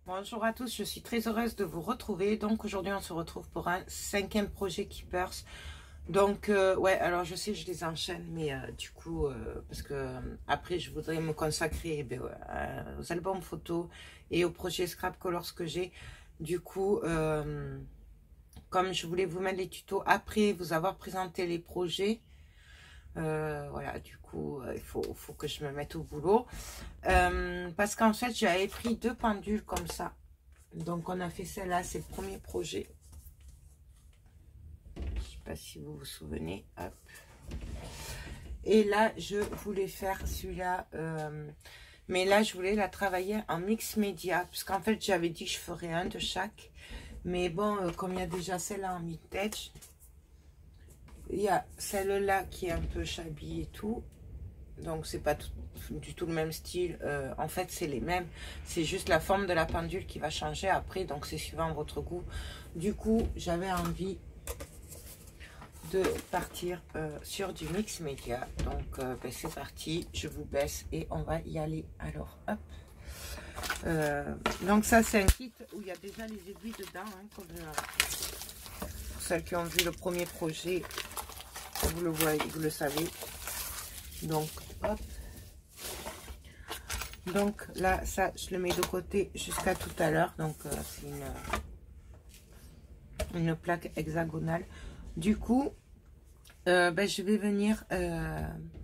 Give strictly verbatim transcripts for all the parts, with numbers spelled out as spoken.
Bonjour à tous, je suis très heureuse de vous retrouver. Donc aujourd'hui on se retrouve pour un cinquième projet Keepers. Donc euh, ouais, alors je sais je les enchaîne, mais euh, du coup euh, parce que euh, après je voudrais me consacrer eh bien, euh, aux albums photos et au projet Scrap Colors que j'ai. Du coup euh, comme je voulais vous mettre les tutos après vous avoir présenté les projets, euh, voilà, du coup euh, il faut, faut que je me mette au boulot. Euh, parce qu'en fait j'avais pris deux pendules comme ça, donc on a fait celle-là, c'est le premier projet, je sais pas si vous vous souvenez. Hop. Et là je voulais faire celui-là, euh, mais là je voulais la travailler en mix média, parce qu'en fait j'avais dit que je ferais un de chaque, mais bon euh, comme il y a déjà celle-là en vintage, il y a celle-là qui est un peu shabby et tout. Donc c'est pas tout, du tout le même style, euh, en fait c'est les mêmes, c'est juste la forme de la pendule qui va changer après, donc c'est suivant votre goût. Du coup j'avais envie de partir euh, sur du mix média, donc euh, ben, c'est parti, je vous baisse et on va y aller. Alors hop, euh, donc ça c'est un kit où il y a déjà les aiguilles dedans, hein, comme, euh, pour celles qui ont vu le premier projet, vous le voyez, vous le savez. Donc hop, donc là ça je le mets de côté jusqu'à tout à l'heure. Donc euh, c'est une, une plaque hexagonale. Du coup euh, ben, je vais venir euh,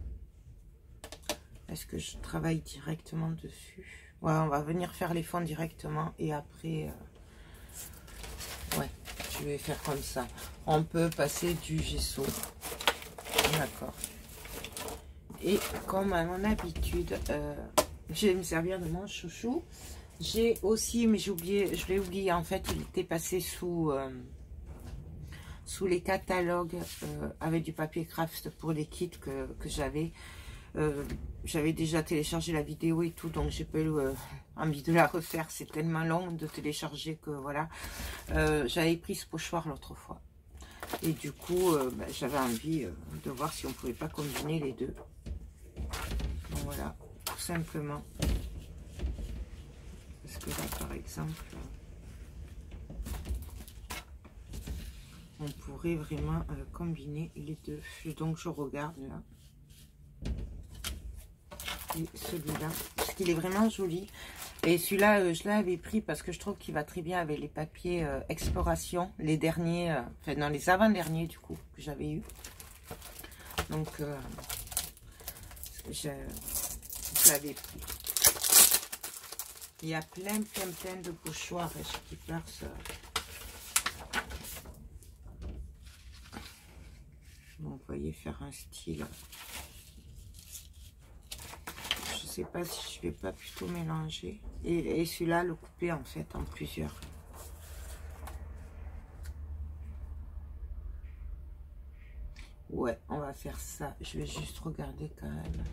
est-ce que je travaille directement dessus? Ouais, on va venir faire les fonds directement et après euh, ouais, je vais faire comme ça. On peut passer du gesso, d'accord. Et comme à mon habitude, euh, je vais me servir de mon chouchou. J'ai aussi, mais j'ai oublié, je l'ai oublié, en fait, il était passé sous, euh, sous les catalogues euh, avec du papier craft pour les kits que, que j'avais. Euh, j'avais déjà téléchargé la vidéo et tout, donc j'ai pas eu euh, envie de la refaire. C'est tellement long de télécharger que voilà. Euh, j'avais pris ce pochoir l'autre fois. Et du coup, euh, bah, j'avais envie euh, de voir si on pouvait pas combiner les deux. Donc voilà, tout simplement. Parce que là, par exemple, on pourrait vraiment euh, combiner les deux. Donc je regarde là. Et celui-là, parce qu'il est vraiment joli. Et celui-là, euh, je l'avais pris parce que je trouve qu'il va très bien avec les papiers euh, exploration, les derniers, euh, enfin non, les avant-derniers du coup, que j'avais eu. Donc, euh, je, je l'avais pris. Il y a plein, plein, plein de pochoirs chez Keepers. Vous voyez, faire un style. Je sais pas si je vais pas plutôt mélanger. Et, et celui-là, le couper en fait en plusieurs. Ouais, on va faire ça. Je vais juste regarder quand même.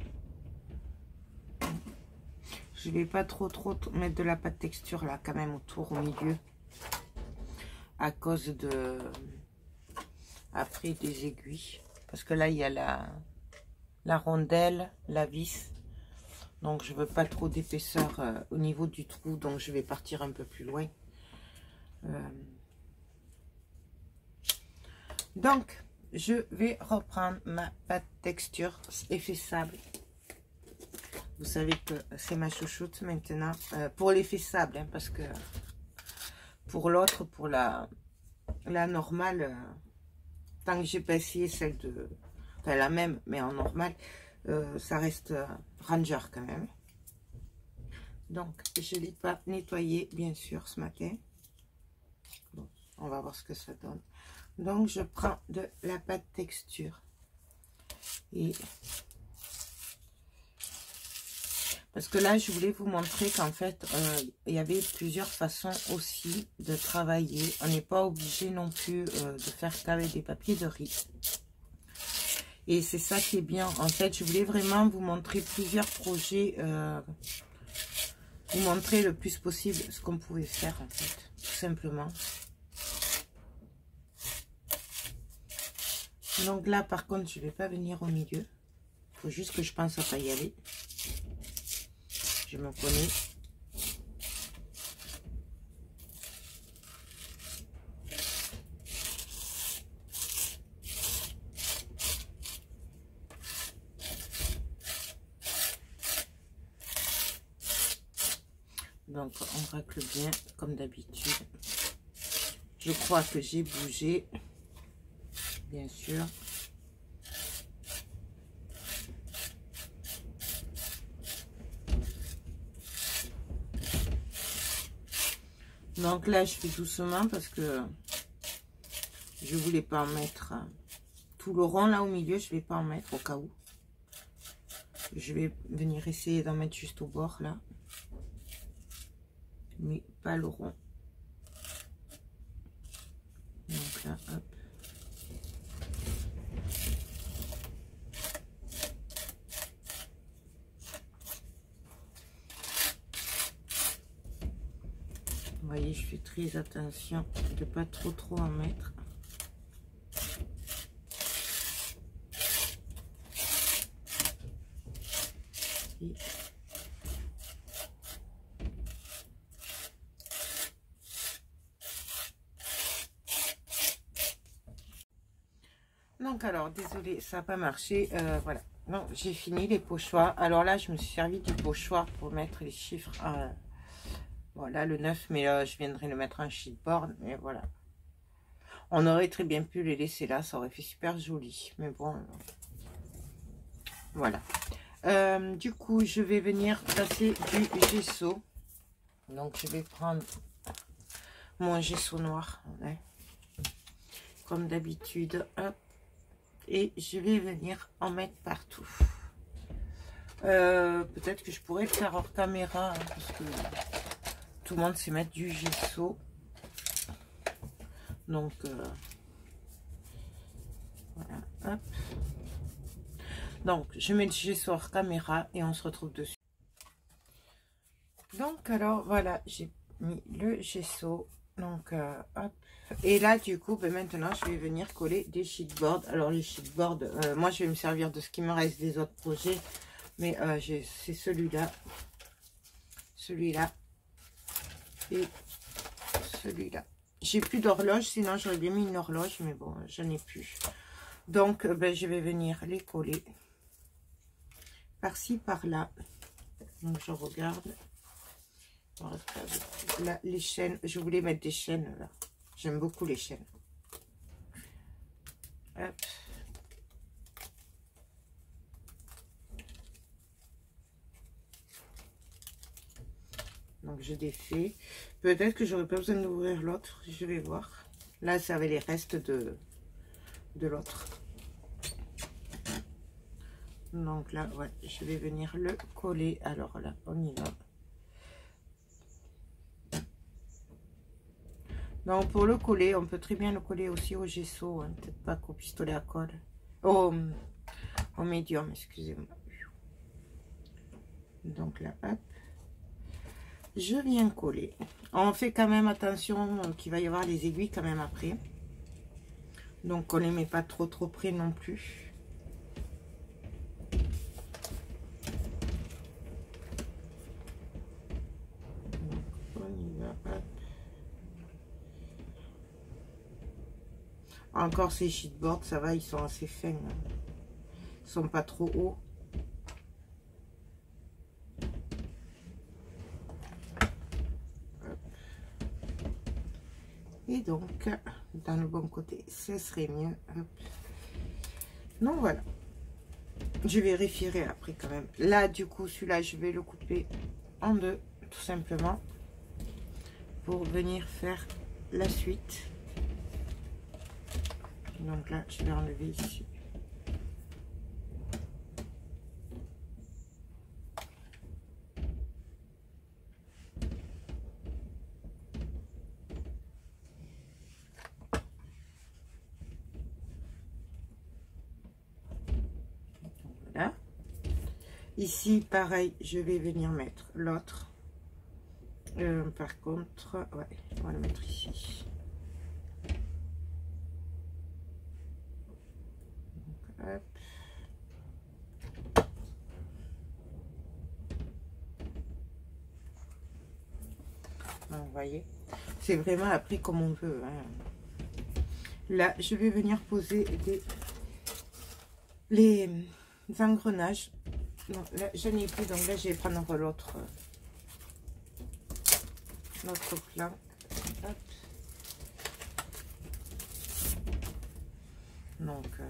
Je vais pas trop trop mettre de la pâte texture là quand même autour au milieu, à cause de après des aiguilles, parce que là il y a la la rondelle, la vis, donc je veux pas trop d'épaisseur euh, au niveau du trou, donc je vais partir un peu plus loin. Euh... donc je vais reprendre ma pâte texture effet sable. Vous savez que c'est ma chouchoute maintenant, euh, pour l'effet sable, hein, parce que pour l'autre, pour la, la normale, euh, tant que j'ai pas essayé celle de, enfin la même, mais en normal, euh, ça reste euh, Ranger quand même. Donc, je ne l'ai pas nettoyé, bien sûr, ce matin. Bon, on va voir ce que ça donne. Donc, je prends de la pâte texture et... parce que là, je voulais vous montrer qu'en fait, euh, il y avait plusieurs façons aussi de travailler. On n'est pas obligé non plus euh, de faire qu'avec des papiers de riz. Et c'est ça qui est bien. En fait, je voulais vraiment vous montrer plusieurs projets. Euh, vous montrer le plus possible ce qu'on pouvait faire, en fait. Tout simplement. Donc là, par contre, je ne vais pas venir au milieu. Il faut juste que je pense à pas y aller. Je me connais. Donc on racle bien comme d'habitude. Je crois que j'ai bougé, bien sûr. Donc là, je fais doucement parce que je voulais pas en mettre tout le rond là au milieu. Je vais pas en mettre au cas où. Je vais venir essayer d'en mettre juste au bord là, mais pas le rond. Donc là, hop. Vous voyez, je fais très attention de pas trop trop en mettre. Et donc alors, désolé, ça n'a pas marché. Euh, voilà. Non, j'ai fini les pochoirs. Alors là, je me suis servi du pochoir pour mettre les chiffres. Euh, voilà, le neuf, mais euh, je viendrai le mettre en sheetboard. Mais voilà. On aurait très bien pu les laisser là, ça aurait fait super joli. Mais bon, euh, voilà. Euh, du coup, je vais venir passer du gesso. Donc, je vais prendre mon gesso noir. Ouais. Comme d'habitude. Hop. Et je vais venir en mettre partout. Euh, Peut-être que je pourrais le faire hors caméra. Hein, parce que tout le monde sait mettre du gesso. Donc, euh, voilà. Hop. Donc, je mets le gesso hors caméra et on se retrouve dessus. Donc, alors, voilà, j'ai mis le gesso. Donc, euh, hop. Et là, du coup, ben, maintenant, je vais venir coller des sheetboards. Alors, les sheetboards, euh, moi, je vais me servir de ce qui me reste des autres projets. Mais euh, c'est celui-là, celui-là et celui-là. J'ai plus d'horloge, sinon j'aurais bien mis une horloge, mais bon, je n'ai plus. Donc, ben, je vais venir les coller par-ci, par-là. Donc, je regarde. Là, les chaînes, je voulais mettre des chaînes là. J'aime beaucoup les chaînes. Hop. Donc je défais. Peut-être que j'aurais pas besoin d'ouvrir l'autre. Je vais voir. Là, ça avait les restes de, de l'autre. Donc là, ouais, je vais venir le coller. Alors là, on y va. Donc pour le coller, on peut très bien le coller aussi au gesso, hein, peut-être pas qu'au pistolet à colle. Au, au médium, excusez-moi. Donc là, hop. Je viens coller. On fait quand même attention qu'il va y avoir les aiguilles quand même après. Donc on les met pas trop trop près non plus. Donc on y va, hop. Encore ces sheetboards, ça va, ils sont assez fins. Hein. Ils sont pas trop hauts. Hop. Et donc, dans le bon côté, ce serait mieux. Hop. Donc voilà. Je vérifierai après quand même. Là, du coup, celui-là, je vais le couper en deux, tout simplement, pour venir faire la suite. Donc là, je vais enlever ici. Voilà. Ici, pareil, je vais venir mettre l'autre. Euh, par contre, ouais, on va le mettre ici. Hop. Donc, vous voyez, c'est vraiment après comme on veut. Hein. Là, je vais venir poser des, les engrenages. Non, là, je n'ai plus, donc là, je vais prendre l'autre. notre plan. Hop. Donc, euh,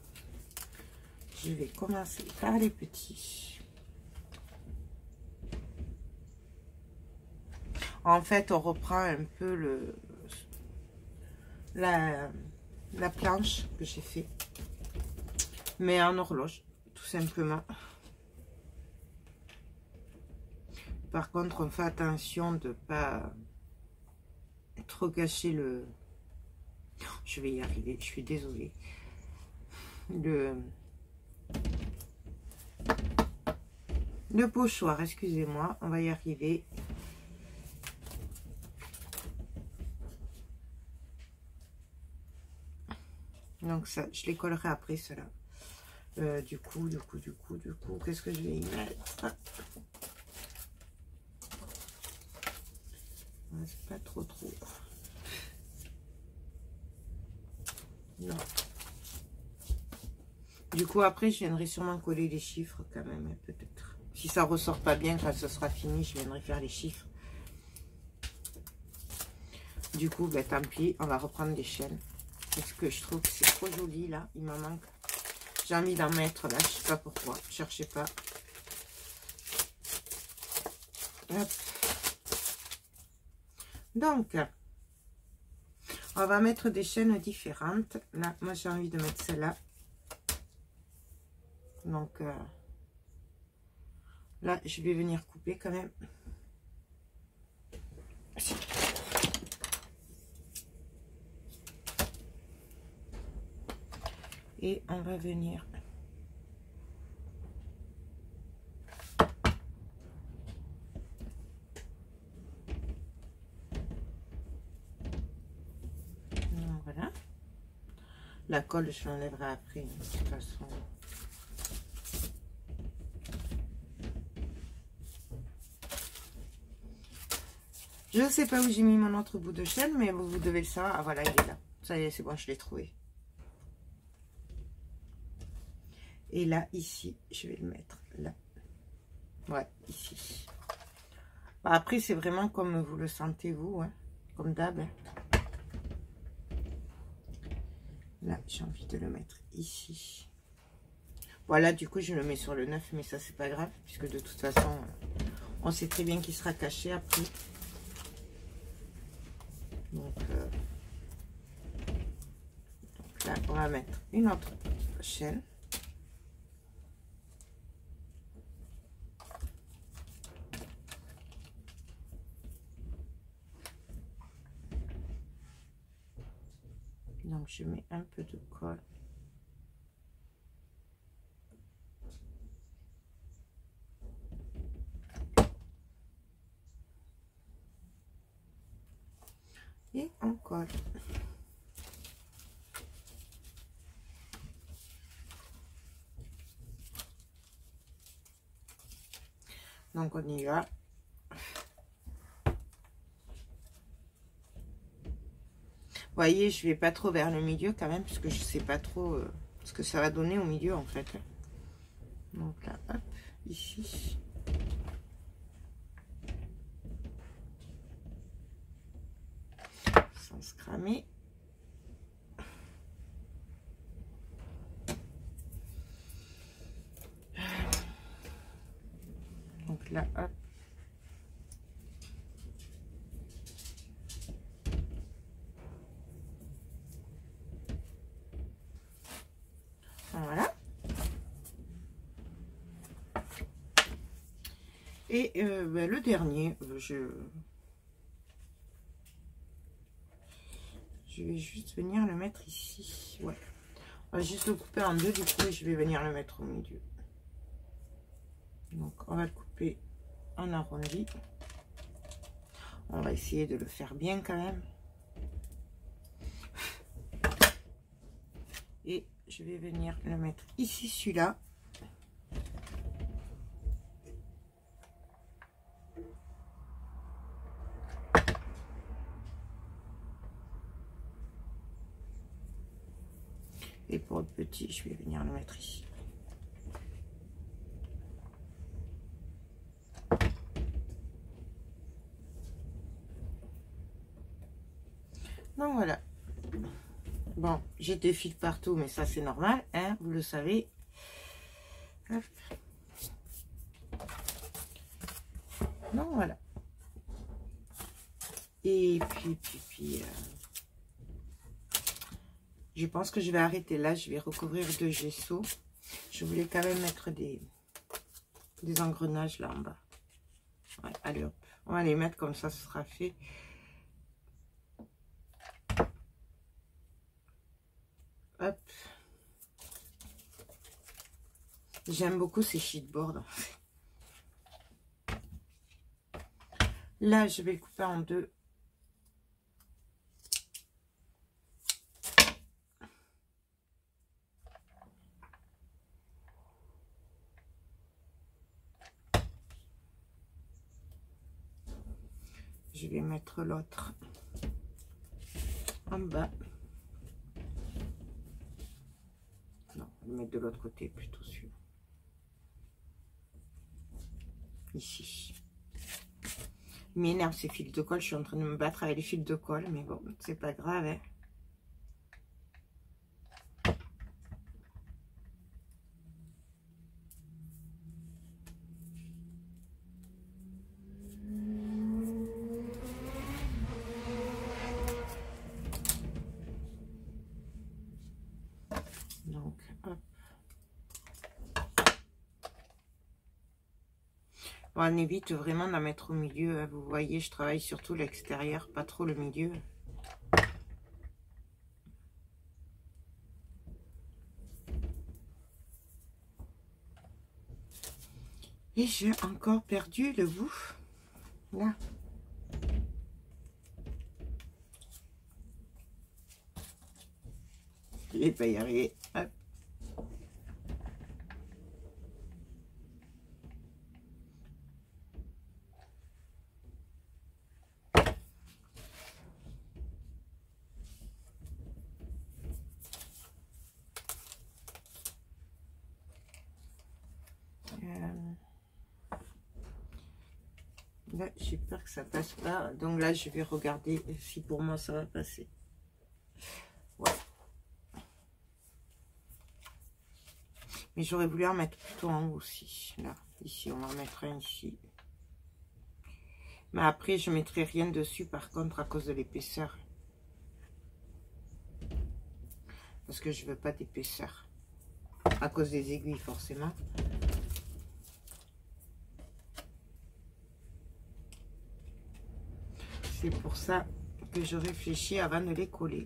je vais commencer par les petits. En fait, on reprend un peu le la, la planche que j'ai fait, mais en horloge, tout simplement. Par contre, on fait attention de pas trop gâcher le... Je vais y arriver, je suis désolée. Le, le pochoir, excusez-moi, on va y arriver. Donc ça, je les collerai après cela. Euh, du coup, du coup, du coup, du coup, qu'est-ce que je vais y mettre? C'est pas trop trop. Non. Du coup, après, je viendrai sûrement coller les chiffres quand même, peut-être. Si ça ressort pas bien, quand ce sera fini, je viendrai faire les chiffres. Du coup, ben, tant pis, on va reprendre des chaînes. Parce que je trouve que c'est trop joli, là. Il m'en manque. J'ai envie d'en mettre, là. Je sais pas pourquoi. Cherchez pas. Hop. Donc, on va mettre des chaînes différentes. Là, moi, j'ai envie de mettre celle-là. Donc, euh, là, je vais venir couper quand même. Et on va venir... Voilà. La colle, je l'enlèverai après, de toute façon. Je ne sais pas où j'ai mis mon autre bout de chaîne, mais vous, vous devez le savoir. Ah voilà, il est là. Ça y est, c'est bon, je l'ai trouvé. Et là, ici, je vais le mettre là. Ouais, ici. Bah, après, c'est vraiment comme vous le sentez, vous, hein, comme d'hab. Là, j'ai envie de le mettre ici. Voilà, du coup, je le mets sur le neuf, mais ça, c'est pas grave, puisque de toute façon, on sait très bien qu'il sera caché après. Donc, euh, donc là, on va mettre une autre chaîne. Donc, je mets un peu de colle. Et on colle. Donc, on y va. Vous voyez, je vais pas trop vers le milieu quand même, puisque je sais pas trop euh, ce que ça va donner au milieu en fait. Donc là, hop, ici. Sans se cramer. Donc là, hop. Voilà. Et euh, ben, le dernier, je... je vais juste venir le mettre ici. Ouais. On va juste le couper en deux du coup et je vais venir le mettre au milieu. Donc on va le couper en arrondi. On va essayer de le faire bien quand même. Et je vais venir le mettre ici, celui-là. Et pour le petit, je vais venir le mettre ici. j'ai des fils partout, mais ça c'est normal, hein, vous le savez. Hop. Non, voilà. Et puis, puis, puis, euh, je pense que je vais arrêter là. Je vais recouvrir de gesso. Je voulais quand même mettre des, des engrenages là en bas. Ouais, allez hop. On va les mettre comme ça, ce sera fait. Hop. J'aime beaucoup ces sheetboards. Là, je vais couper en deux. Je vais mettre l'autre en bas. Non, je vais mettre de l'autre côté plutôt sûr. Ici. Il m'énerve ces fils de colle. Je suis en train de me battre avec les fils de colle, mais bon, c'est pas grave. Hein. Donc, hop. Bon, on évite vraiment d'en mettre au milieu. Vous voyez, je travaille surtout l'extérieur, pas trop le milieu. Et j'ai encore perdu le bout. Là. Je vais pas y arriver. Hop. Là, j'ai peur que ça passe pas. Donc là, je vais regarder si pour moi ça va passer. Ouais. Mais j'aurais voulu en mettre plutôt en haut aussi. Là, ici, on va en mettre un ici. Mais après, je ne mettrai rien dessus, par contre, à cause de l'épaisseur. Parce que je veux pas d'épaisseur. À cause des aiguilles, forcément. C'est pour ça que je réfléchis avant de les coller.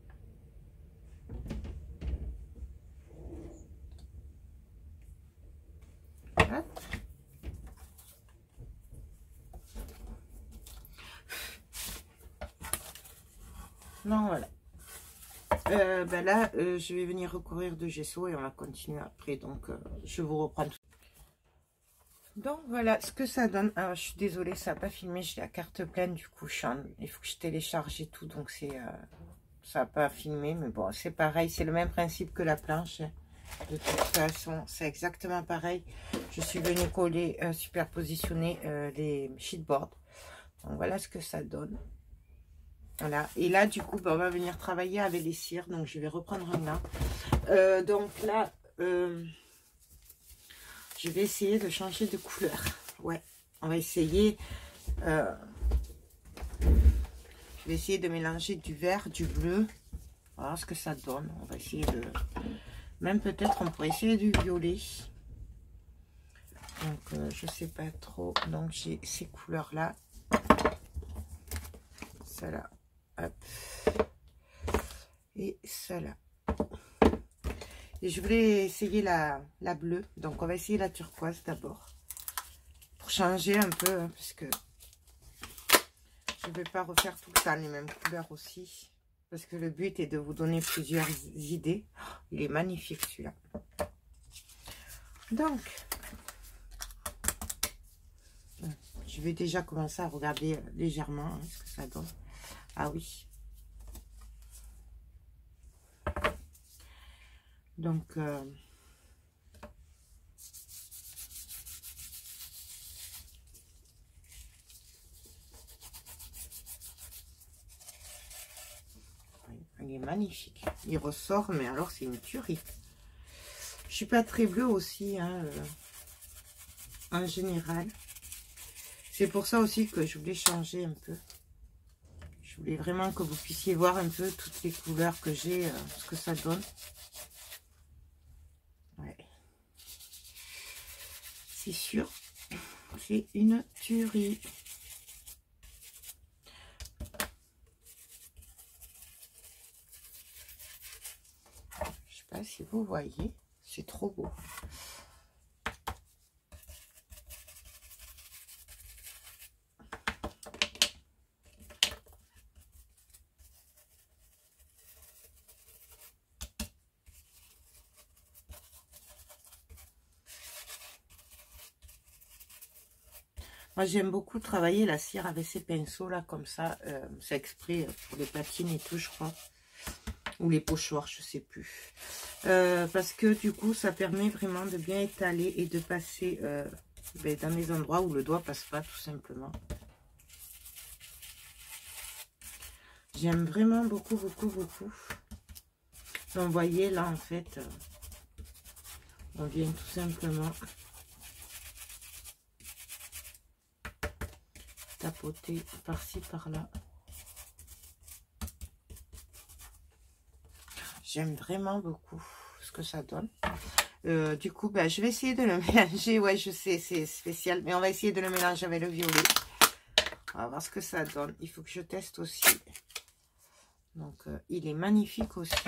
Hop. Non, voilà. Euh, ben là, euh, je vais venir recouvrir de gesso et on va continuer après. Donc, euh, je vous reprends tout. Donc, voilà ce que ça donne. Alors, je suis désolée, ça n'a pas filmé. J'ai la carte pleine, du coup, je en... il faut que je télécharge et tout. Donc, c'est, euh, ça n'a pas filmé. Mais bon, c'est pareil. C'est le même principe que la planche. De toute façon, c'est exactement pareil. Je suis venue coller, euh, superpositionner euh, les sheetboards. Donc, voilà ce que ça donne. Voilà, et là du coup ben, on va venir travailler avec les cires, donc je vais reprendre un là. Euh, donc là, euh, je vais essayer de changer de couleur. Ouais, on va essayer. Euh, je vais essayer de mélanger du vert, du bleu. Voilà ce que ça donne. On va essayer de. Même peut-être on pourrait essayer du violet. Donc euh, je sais pas trop. Donc j'ai ces couleurs là. Celle-là. Hop. Et celle-là. Et je voulais essayer la, la bleue. Donc, on va essayer la turquoise d'abord. Pour changer un peu. Hein, parce que je ne vais pas refaire tout le temps les mêmes couleurs aussi. Parce que le but est de vous donner plusieurs idées. Oh, il est magnifique celui-là. Donc, je vais déjà commencer à regarder légèrement hein, ce que ça donne. Ah oui. Donc, euh, un Il est magnifique. Il ressort, mais alors c'est une tuerie. Je suis pas très bleue aussi, hein, euh, en général. C'est pour ça aussi que je voulais changer un peu. Je voulais vraiment que vous puissiez voir un peu toutes les couleurs que j'ai, euh, ce que ça donne. Ouais. C'est sûr, c'est une tuerie. Je sais pas si vous voyez, c'est trop beau. Moi, j'aime beaucoup travailler la cire avec ces pinceaux là, comme ça. Euh, c'est exprès pour les platines et tout, je crois. Ou les pochoirs, je sais plus. Euh, parce que du coup, ça permet vraiment de bien étaler et de passer euh, ben, dans les endroits où le doigt passe pas, tout simplement. J'aime vraiment beaucoup, beaucoup, beaucoup. Donc, vous voyez, là, en fait, euh, on vient tout simplement tapoter par-ci, par-là. J'aime vraiment beaucoup ce que ça donne. Euh, du coup, ben, je vais essayer de le mélanger. Ouais, je sais, c'est spécial, mais on va essayer de le mélanger avec le violet. On va voir ce que ça donne. Il faut que je teste aussi. Donc, euh, il est magnifique aussi.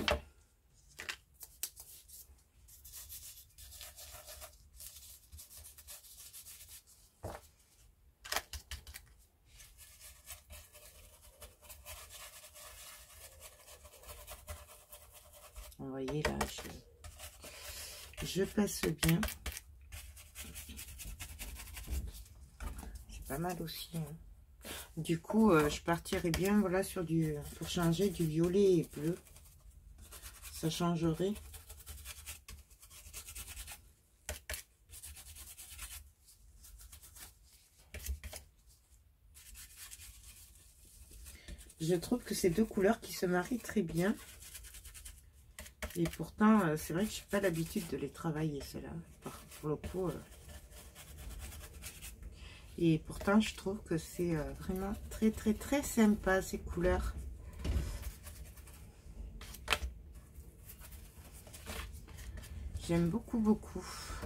Vous voyez là, je, je passe bien. C'est pas mal aussi. Hein. Du coup, euh, je partirai bien, voilà, sur du, pour changer du violet et bleu. Ça changerait. Je trouve que c'est deux couleurs qui se marient très bien. Et pourtant, euh, c'est vrai que je n'ai pas l'habitude de les travailler, ceux-là. Pour le coup. Euh... Et pourtant, je trouve que c'est euh, vraiment très, très, très sympa, ces couleurs. J'aime beaucoup, beaucoup.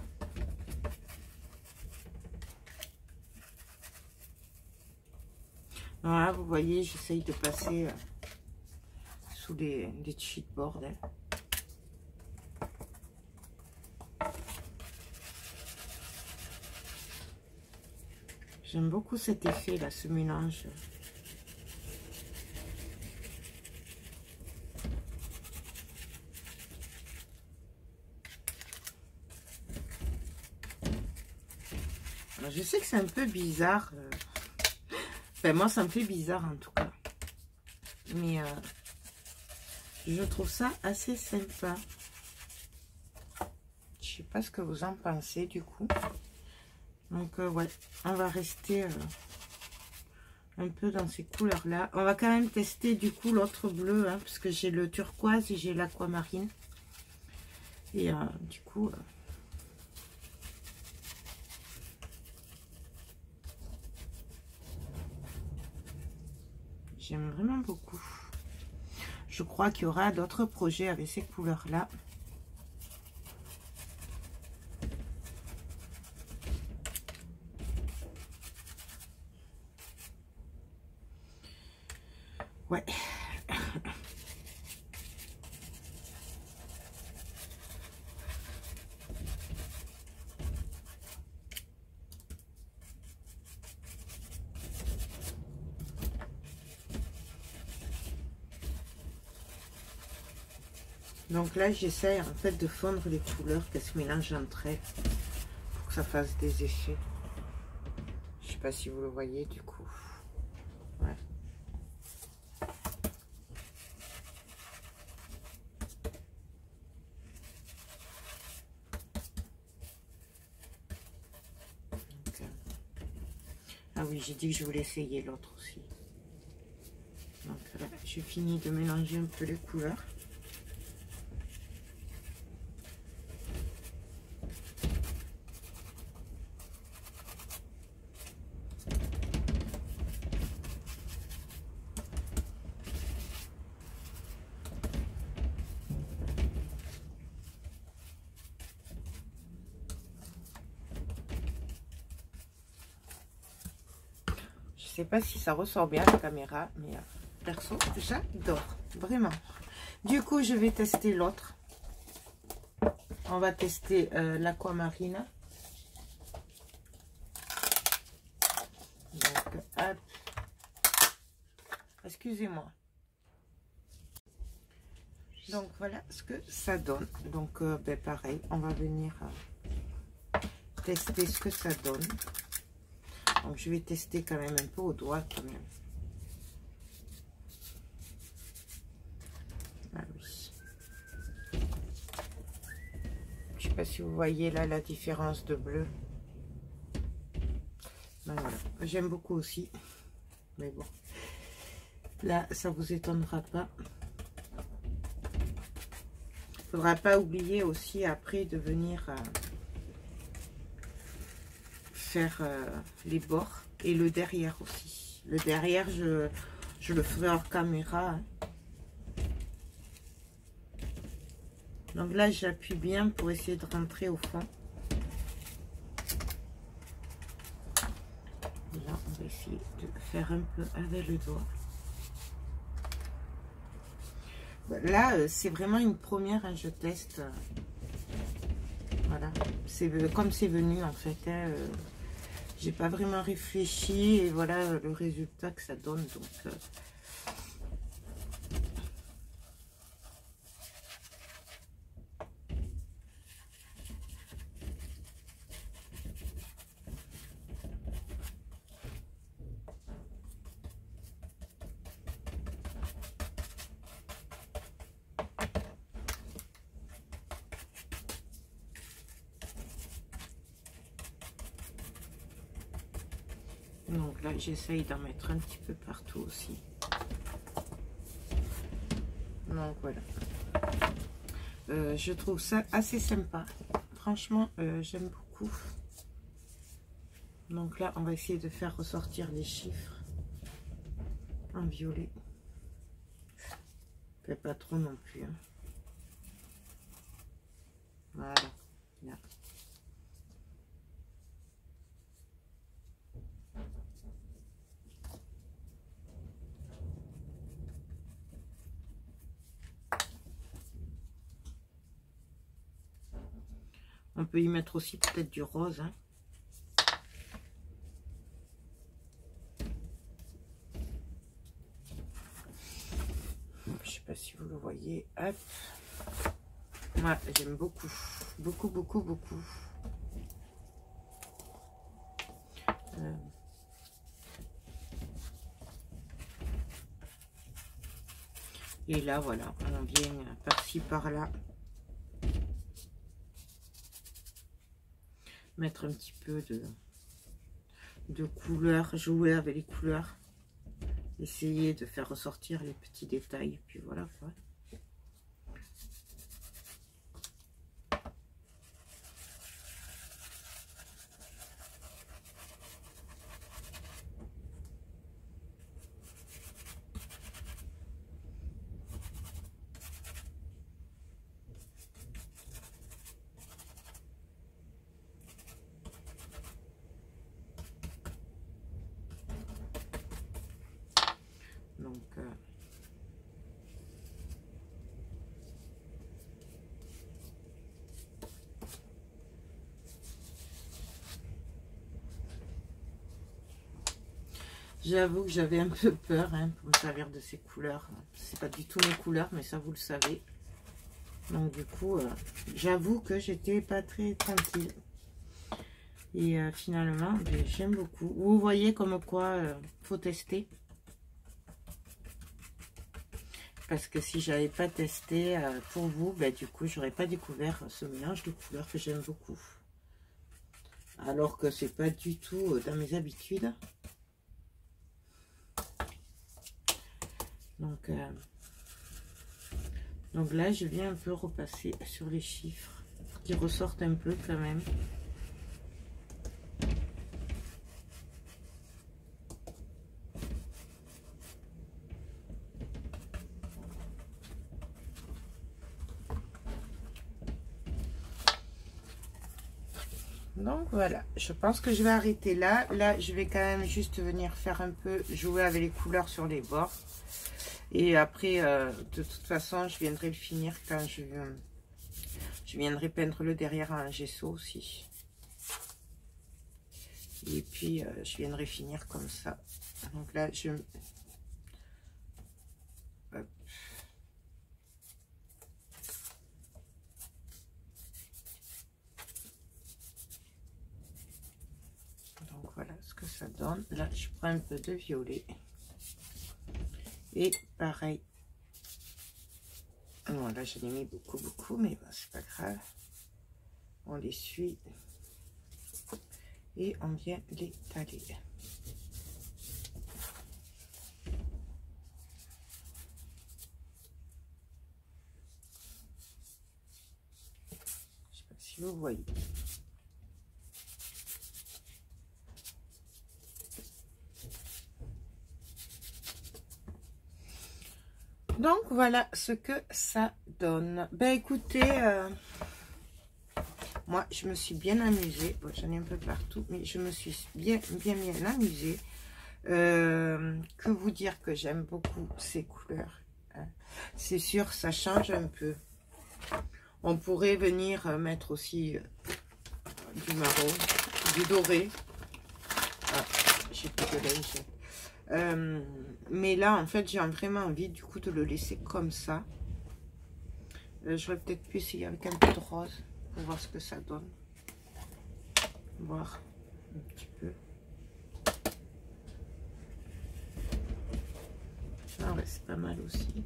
Voilà, vous voyez, j'essaye de passer euh, sous les, les cheatboards. Hein. J'aime beaucoup cet effet là, ce mélange. Alors, je sais que c'est un peu bizarre. Euh... Enfin, moi, ça me fait bizarre en tout cas. Mais euh, je trouve ça assez sympa. Je sais pas ce que vous en pensez du coup. Donc, euh, ouais, on va rester euh, un peu dans ces couleurs-là. On va quand même tester du coup l'autre bleu, hein, parce que j'ai le turquoise et j'ai l'aquamarine. Et euh, du coup... Euh, j'aime vraiment beaucoup. Je crois qu'il y aura d'autres projets avec ces couleurs-là. Ouais. Donc là, j'essaie en fait de fondre les couleurs, qu'elles se mélangent entre elles pour que ça fasse des effets. Je sais pas si vous le voyez du coup. Ouais. Donc, euh... ah oui, j'ai dit que je voulais essayer l'autre aussi. Donc là, j'ai fini de mélanger un peu les couleurs. Je sais pas si ça ressort bien la caméra, mais euh, perso, j'adore, vraiment. Du coup, je vais tester l'autre. On va tester euh, l'aquamarine. Donc, hop. Excusez-moi. Donc, voilà ce que ça donne. Donc, euh, ben, pareil, on va venir euh, tester ce que ça donne. Donc, je vais tester quand même un peu au doigt, quand même. Ah oui. Je sais pas si vous voyez là la différence de bleu. Ben, voilà. J'aime beaucoup aussi. Mais bon. Là, ça vous étonnera pas. Faudra pas oublier aussi après de venir... Euh, faire euh, les bords et le derrière aussi. Le derrière, je, je le ferai hors caméra. Hein. Donc là, j'appuie bien pour essayer de rentrer au fond. Et là, on va essayer de faire un peu avec le doigt. Là, euh, c'est vraiment une première, hein, je teste. Euh, voilà, c'est comme c'est venu en fait. Hein, euh, j'ai pas vraiment réfléchi et voilà le résultat que ça donne. Donc, euh, donc là, j'essaye d'en mettre un petit peu partout aussi. Donc voilà. Euh, je trouve ça assez sympa. Franchement, euh, j'aime beaucoup. Donc là, on va essayer de faire ressortir les chiffres en violet. Fait pas trop non plus. Hein. Voilà. Là. On peut y mettre aussi peut-être du rose. Hein. Je sais pas si vous le voyez. Hop. Moi, j'aime beaucoup. Beaucoup, beaucoup, beaucoup. Euh. Et là, voilà, on vient par-ci, par-là. Mettre un petit peu de, de couleur, jouer avec les couleurs. Essayer de faire ressortir les petits détails. Puis voilà, quoi. Donc, euh, j'avoue que j'avais un peu peur hein, pour me servir de ces couleurs. C'est pas du tout mes couleurs, mais ça vous le savez. Donc du coup, euh, j'avoue que j'étais pas très tranquille. Et euh, finalement, j'aime beaucoup. Vous voyez comme quoi euh, faut tester. Parce que si j'avais pas testé euh, pour vous, ben, du coup, j'aurais pas découvert ce mélange de couleurs que j'aime beaucoup. Alors que c'est pas du tout dans mes habitudes. Donc, euh, donc là, je viens un peu repasser sur les chiffres qui ressortent un peu quand même. Donc voilà, je pense que je vais arrêter là. Là, je vais quand même juste venir faire un peu, jouer avec les couleurs sur les bords. Et après, euh, de toute façon, je viendrai le finir quand je, je viendrai peindre le derrière en gesso aussi. Et puis, euh, je viendrai finir comme ça. Donc là, je... Hop. Donc voilà ce que ça donne. Là, je prends un peu de violet. Et pareil. Bon, là, j'en ai mis beaucoup, beaucoup, mais bon, c'est pas grave. On les suit. Et on vient les tailler. Je sais pas si vous voyez. Donc voilà ce que ça donne. Ben écoutez, euh, moi je me suis bien amusée. Bon, j'en ai un peu partout, mais je me suis bien bien bien amusée. Euh, que vous dire que j'aime beaucoup ces couleurs. Hein. C'est sûr, ça change un peu. On pourrait venir mettre aussi euh, du marron, du doré. Ah, j'ai plus de linge. Euh, mais là, en fait, j'ai vraiment envie du coup de le laisser comme ça. Euh, J'aurais peut-être pu essayer avec un peu de rose pour voir ce que ça donne. Voir un petit peu. Ah ouais, c'est pas mal aussi.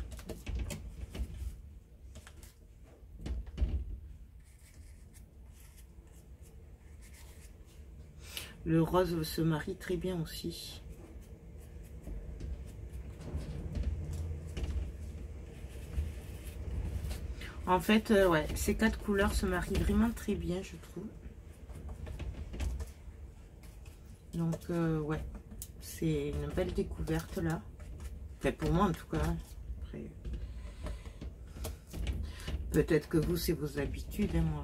Le rose se marie très bien aussi. En fait, euh, ouais, ces quatre couleurs se marient vraiment très bien, je trouve. Donc, euh, ouais, c'est une belle découverte là. Enfin, pour moi en tout cas. Après, peut-être que vous, c'est vos habitudes. Hein, moi.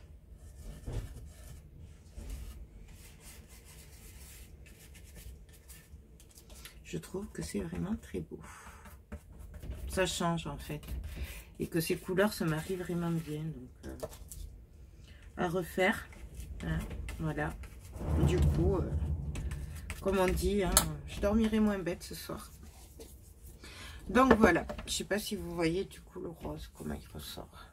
Je trouve que c'est vraiment très beau. Ça change en fait. Et que ces couleurs se marient vraiment bien. Donc, euh, à refaire. Hein, voilà. Du coup, euh, comme on dit, hein, je dormirai moins bête ce soir. Donc voilà. Je sais pas si vous voyez du coup le rose, comment il ressort.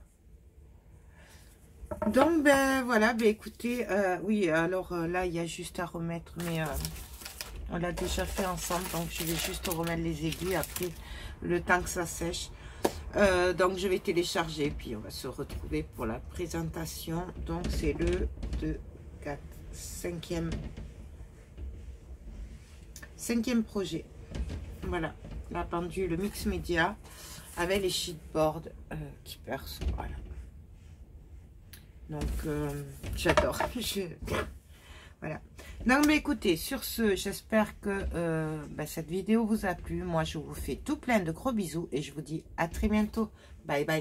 Donc ben voilà. Ben écoutez, euh, oui, alors euh, là, il y a juste à remettre, mais... Euh, on l'a déjà fait ensemble, donc je vais juste remettre les aiguilles après le temps que ça sèche. Euh, donc je vais télécharger, puis on va se retrouver pour la présentation. Donc c'est le deux, quatre, cinquième, cinquième projet. Voilà, la pendule mix média avec les sheetboards euh, qui percent. Voilà. Donc euh, j'adore. Je... Voilà. Donc, mais écoutez, sur ce, j'espère que euh, bah, cette vidéo vous a plu. Moi, je vous fais tout plein de gros bisous et je vous dis à très bientôt. Bye bye.